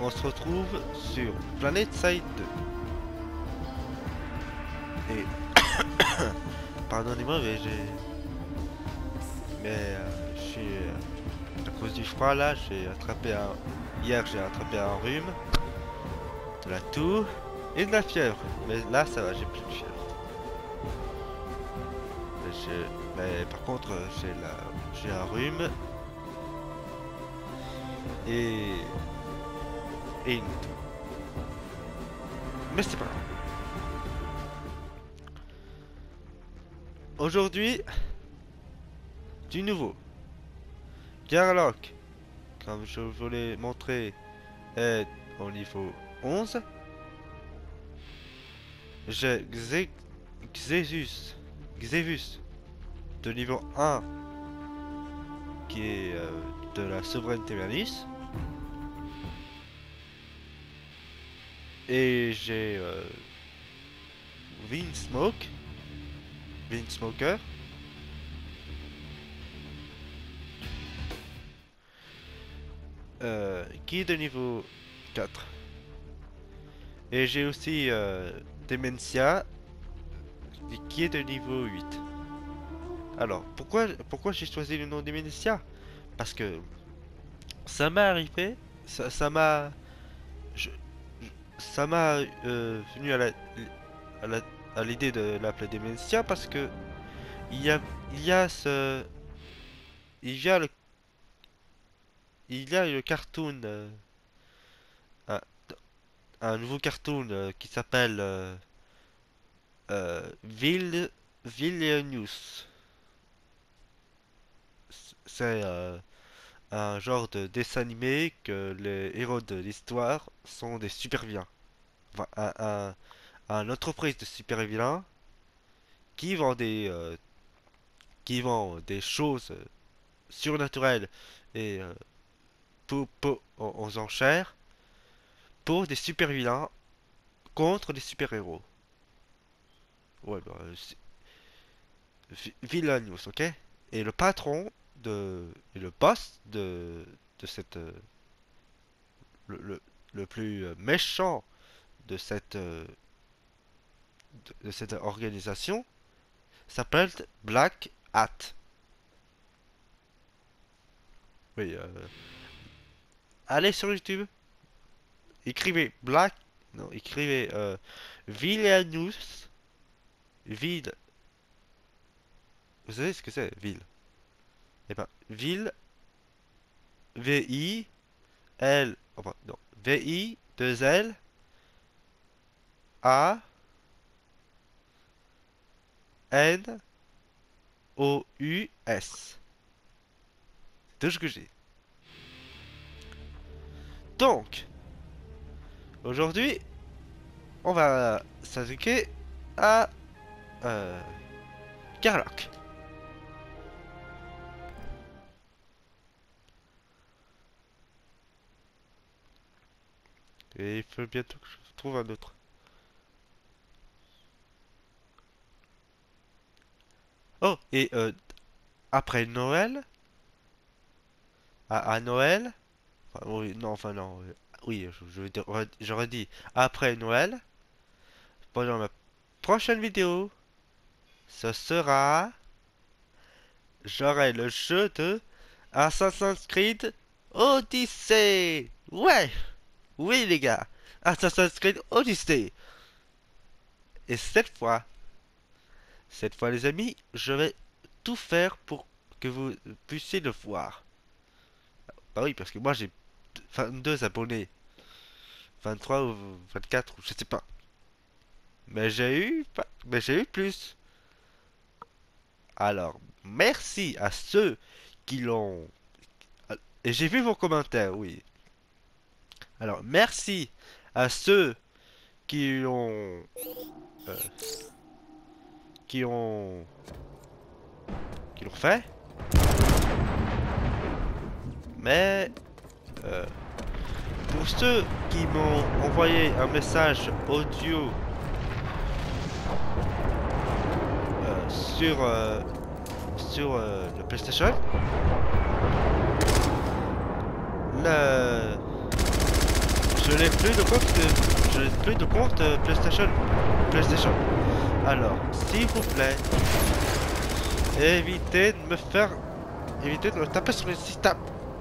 on se retrouve sur PlanetSide 2. Et pardonnez-moi, mais je suis à cause du froid là, j'ai attrapé un. Hier, j'ai attrapé un rhume, de la toux et de la fièvre. Mais là, ça va, j'ai plus de fièvre. Mais par contre, j'ai un rhume et une toux. Mais c'est pas grave. Aujourd'hui, du nouveau. Garlock, comme je vous l'ai montré, est au niveau 11. J'ai Xevus de niveau 1 qui est de la souveraineté Manus. Et j'ai Windsmoker qui est de niveau 4. Et j'ai aussi Dementia qui est de niveau 8. Alors, pourquoi j'ai choisi le nom Dementia? Parce que ça m'est arrivé, ça m'a je- ça m'a venu à la- à l'idée de l'appeler Dementia parce que il y a ce il y a le il y a le cartoon un, un nouveau cartoon qui s'appelle Villainous. C'est un genre de dessin animé que les héros de l'histoire sont des super vilains. Enfin, une entreprise de super vilains qui vend des choses surnaturelles et aux enchères pour des super vilains contre des super héros. Ouais, bah, Villainous, ok? Et le patron et le boss de cette, le plus méchant de de cette organisation s'appelle Black Hat. Oui, allez sur YouTube, écrivez non, écrivez Villainous, ville, vous savez ce que c'est, ville? Eh ben, ville, V-I-L, enfin, non, V-I-2-L-A-N-O-U-S. C'est tout ce que j'ai. Donc, aujourd'hui, on va s'attaquer à euh, Garlock. Et il faut bientôt que je trouve un autre. Oh, et après Noël, à Noël, enfin, oui, non, enfin non, oui, j'aurais dit après Noël, pendant ma prochaine vidéo, ce sera, j'aurai le jeu de Assassin's Creed Odyssey. Ouais, oui les gars, Assassin's Creed Odyssey. Et cette fois les amis, je vais tout faire pour que vous puissiez le voir. Bah oui, parce que moi j'ai 22 abonnés. 23 ou 24, ou je sais pas. Mais j'ai eu plus. Alors, merci à ceux qui l'ont. Et j'ai vu vos commentaires, oui. Alors, merci à ceux qui l'ont. euh, qui ont. qui l'ont fait. Mais. euh, pour ceux qui m'ont envoyé un message audio sur le PlayStation, le je n'ai plus de compte je n'ai plus de compte PlayStation. Alors, s'il vous plaît, évitez de me taper sur le système.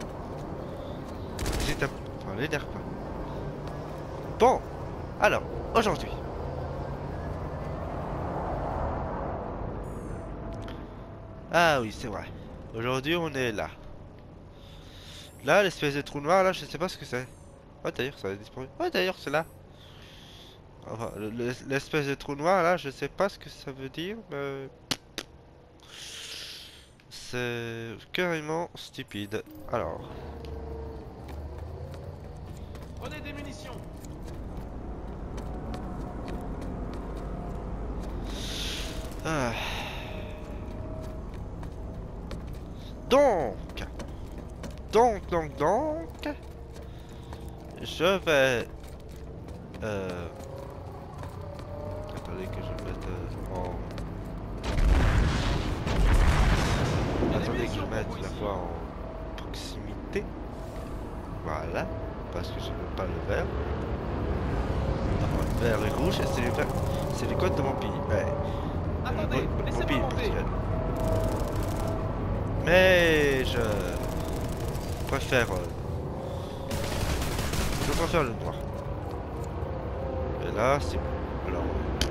Enfin, l'énerve pas. Bon, alors, aujourd'hui. Ah oui, c'est vrai. Aujourd'hui, on est là. Là, l'espèce de trou noir, là, je sais pas ce que c'est. Oh, d'ailleurs, ça a disparu. Oh, d'ailleurs, c'est là. Enfin, l'espèce de trou noir, là, je sais pas ce que ça veut dire, mais... C'est carrément stupide. Alors... Prenez des munitions. Ah. Donc, je vais... Attendez que je mette en... Attendez que je mette la fois en proximité. Voilà, parce que je veux pas le vert. Enfin, le vert et rouge, c'est le vert. C'est le code de mon pays. Ouais. Attendez, Mon laissez-moi pays monter. portugais. Mais je préfère le noir. Et là, c'est bon. Alors.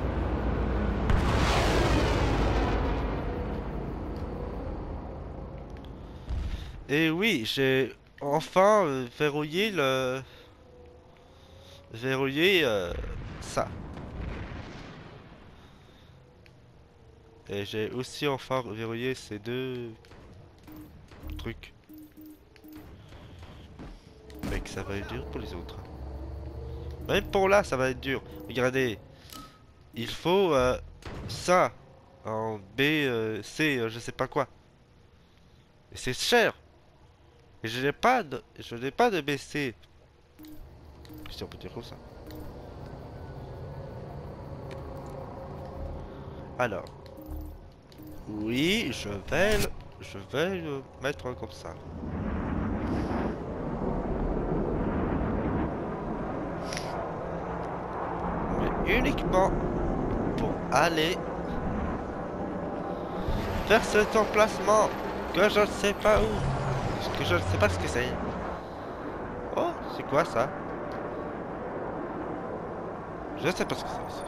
Et oui, j'ai enfin verrouillé ça. Et j'ai aussi enfin verrouillé ces deux trucs. Mec, ça va être dur pour les autres. Même pour là, ça va être dur. Regardez, il faut ça en B, C, je sais pas quoi. Et c'est cher. Et je n'ai pas de BC. Si on peut dire comme ça. Alors, oui, je vais le mettre comme ça. Mais uniquement pour aller vers cet emplacement que je ne sais pas où. Parce que je ne sais pas ce que c'est. Oh, c'est quoi ça? Je ne sais pas ce que c'est.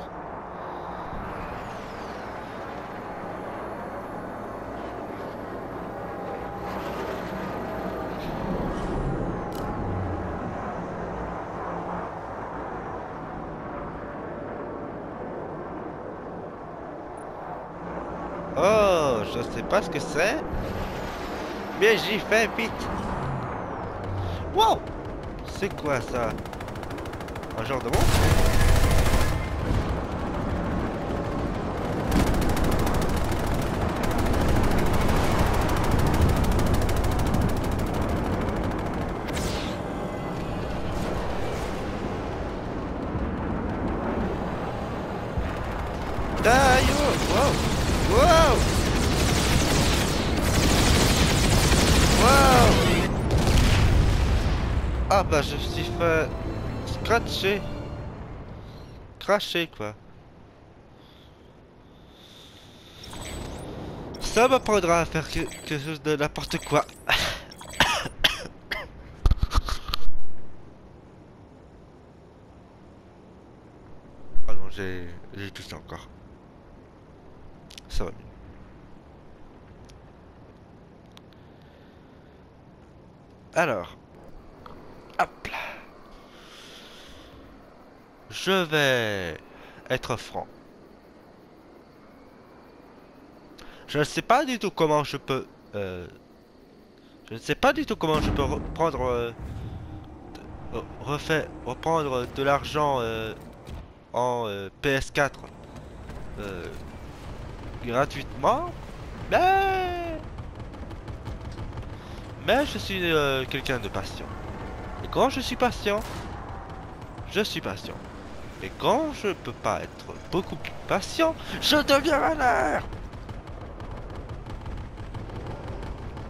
Oh, je sais pas ce que c'est. Mais j'y fais vite. Wow! C'est quoi ça? Un genre de monstre? D'ailleurs, wow! Wow! Wow! Ah bah je me suis fait scratcher. Cracher quoi. Ça m'apprendra à faire quelque chose de n'importe quoi. Ah non, j'ai tout ça encore. Ça va mieux. Alors, hop là. Je vais être franc. Je ne sais pas du tout comment je peux... je ne sais pas du tout comment je peux reprendre... reprendre de l'argent en PS4 gratuitement. Mais je suis quelqu'un de patient. Et quand je suis patient, je suis patient. Et quand je peux pas être beaucoup plus patient, je deviens vénère.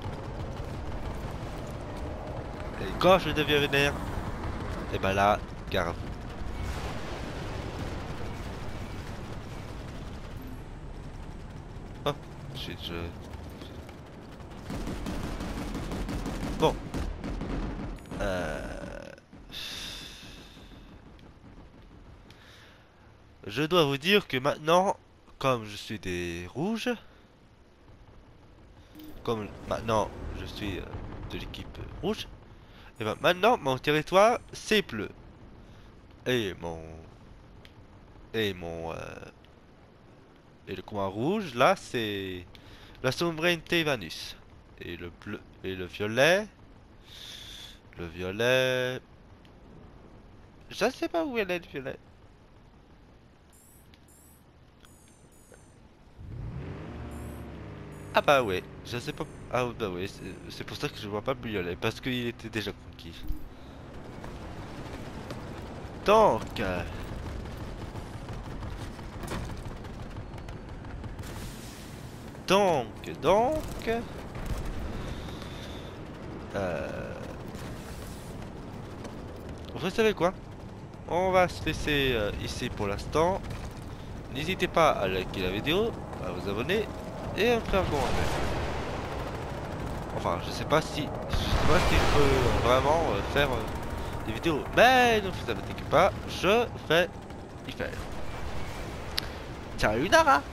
Et quand je deviens vénère, et ben là, gare à vous. Oh, je... Bon. Je dois vous dire que maintenant, comme je suis des rouges, comme maintenant je suis de l'équipe rouge, et ben maintenant mon territoire c'est bleu. Et mon... Et mon... et le coin rouge là c'est la souveraineté Vanus. Et le bleu... Et le violet... Le violet... Je sais pas où elle est le violet. Ah bah ouais, je sais pas. Ah bah ouais, c'est pour ça que je vois pas le violet, parce qu'il était déjà conquis. Donc, donc, euh, vous savez quoi? On va se laisser ici pour l'instant. N'hésitez pas à liker la vidéo, à vous abonner et à me faire un commentaire. Enfin, je sais pas si je peux vraiment faire des vidéos, mais ne vous inquiétez pas, je vais y faire. Ciao Nara!